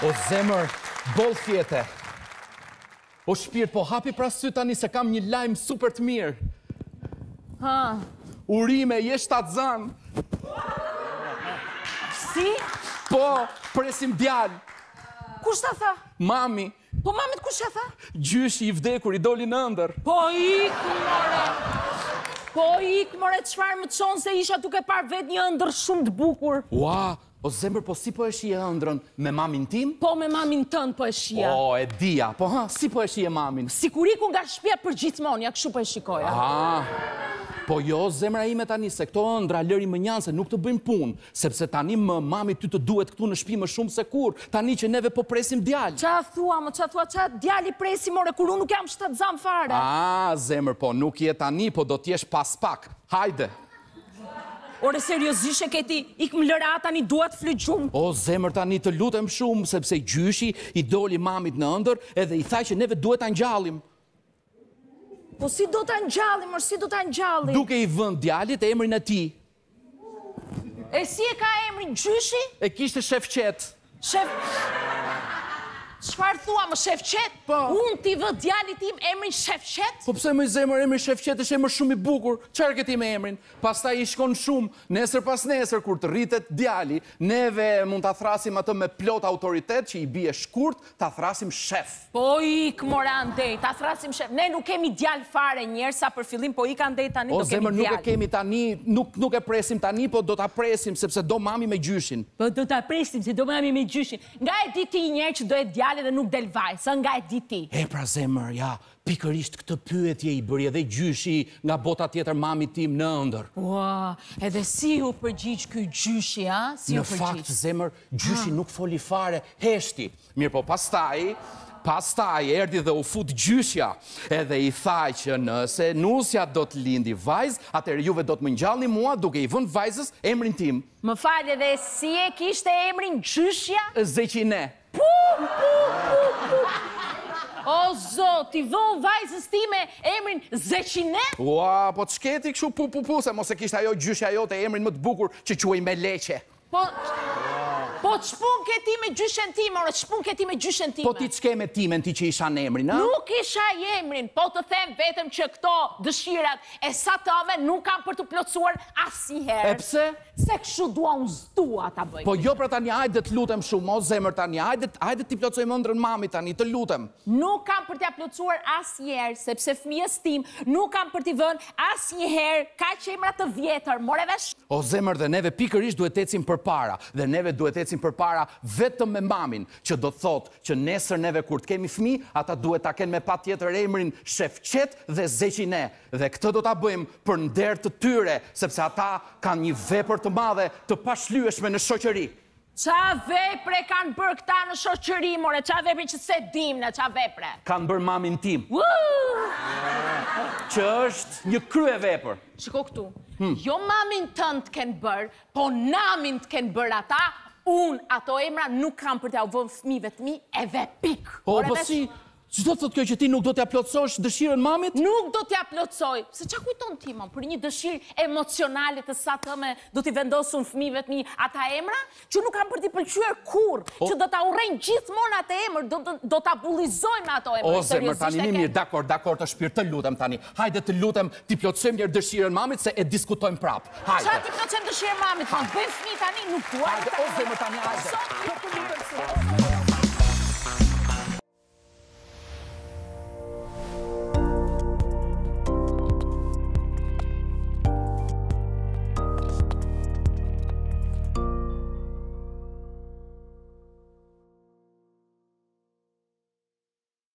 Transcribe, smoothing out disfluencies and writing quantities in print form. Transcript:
O zemër, boll fjete. O shpirt, po hapi pra sy tani se kam një lajm super të mirë. Ha, Urime, je shtatzan. si? Po, presim djalë. Kush ta tha? Mami, Po mamit kush e tha? gjyshi I vdekur I doli në ëndër. Po ik more, çfarë më çon se isha duke parë vet një ëndër shumë të bukur. Ua, o zemër, po si po e shije ëndrën me mamin tim? Po me mamin tënd po e shija. O, e dia, po ha, si po e shije mamin? Sikuriku nga shtëpia përgjithmonë, ja kështu po e shikoja. Po jo, zemra ime tani, se këto ëndra lëri më njanë se nuk të bëjmë punë, sepse tani mami ty të duhet këtu në shtëpi më shumë se kur, tani që neve po presim djalë. Qa thua, djali presi more, kur unë nuk jam shtatzan fare. Zemër, po nuk je tani, po do t'jesh pas pak. Hajde. Ore, seriozisht e keti, ik më lëra tani duat fly gjumë. O, zemër tani të lutem shumë, sepse gjyshi I doli mamit në ëndër edhe I thaj që neve duhet ta ngjallim. Po si do ta ngjallim, si do ta ngjallim? Duke I vënë djalit emrin e tij. E si e ka emrin gjyshi? E kishte shefqet. Shef... Çfarë thua më shefqet? Po. Unë t'i vë djalit tim emrin shefqet? Po pse më zemër emri shefqet është emër shumë I bukur. Çfarë ke ti me emrin? Pastaj I shkon shumë, nesër pas nesër kur të rritet djali, neve mund ta thrasim atë me plot autoritet që I bie shkurt, ta thrasim shef. Po ik mora andej, ta thrasim shef. Ne nuk kemi djal fare njerë, sa për fillim, po ik andej tani O do kemi zemër nuk djal. e kemi tani, nuk e presim tani, po do ta presim sepse do mami me gjyshin. Po do ta presim se do mami me gjyshin. Nga e di ti njerë që do e djali dhe nuk del vaj, sa nga e di ti. E pra zemër, ja, pikërisht këtë pyetje I bëri edhe gjyshi nga bota tjetër mamit tim në ëndër. Ua, edhe si u përgjigj ky gjyshi, a? Si u Në fakt, përgjigj? zemër, gjyshi nuk foli fare, heshti. Mirë po, pastaj erdhi dhe u fut gjyshja, edhe I thaj që nëse nusja do të lindi vajzë, atëherë juve do të më ngjallni mua duke I vënë vajzës emrin tim. Më falë edhe si e kishte emrin gjyshja? Zeqine. O zot, I vë vajzës time emrin Zeqine? Ua, po të shketi këshu pu, se mos e kishte ajo gjyshja jote emrin më të bukur që quaj me leqe. Po ç'pun ke ti me gjyshen time, ore, ç'pun ke ti me gjyshen time? Po ti ç'ke me timen ti që isha në emrin, a? Nuk isha emrin, po të them vetëm që këto dëshirat e satave nuk kam për të plotësuar asnjëherë. E pse? Se kështu dua unë s'dua ta bëj. Po jo pra tani, hajde të lutem shumë, o zemër tani, hajde ti plotësojmë ëndrën mami tani, të lutem. Nuk kam për t'ja plotësuar asnjëherë, sepse fëmijës tim nuk kam për t'i vënë asnjëherë kaq emra të vjetër, more vesh. O zemër, dhe neve pikërisht duhet ecim përpara, dhe neve duhet ecim përpara vetëm me mamin, që do thotë që nesër neve kur të kemi fëmijë, ata duhet ta kenë me patjetër emrin Shefqet dhe Zeqine, dhe këtë do ta bëjmë për nder të tyre, sepse ata kanë një vepër të madhe të pashlyeshme në shoqëri. Qa vepre kanë bërë këta në shoqëri, more, qa vepre që se dim në qa vepre? Kanë bërë mamin tim, Woo! që është një krye vepër. Shiko këtu, jo mamin tënd të kenë bërë, po namin të kenë bërë ata, unë ato emra nuk kam për t'ja u vënë fëmijëve të mi, edhe pik. O, More po vesh? si, ç'do thotë kjo që ti nuk do t'ja plotësosh dëshirën mamit? Nuk do t'ja plotësoj, se qa kujton ti, mon, për një dëshirë emocionale të sa tëme do t'i vendosun fëmijëve të mi ata emra, që nuk kam për t'i pëlqyer kur, që do t'a urrejnë gjithmonë atë emër, do t'a bullizojnë me ato emër. O, zemër, tani një mirë, dakor, të shpirt, të lutem tani. Hajde të lutem, ti plotësojmë njërë dëshirën mamit, se e diskutojmë prapë. Hajde. Qa ti plotësojmë dëshirën mamit, mon, bëjmë fëmijë tani, nuk dua. Hajde, o, zemër, tani, hajde.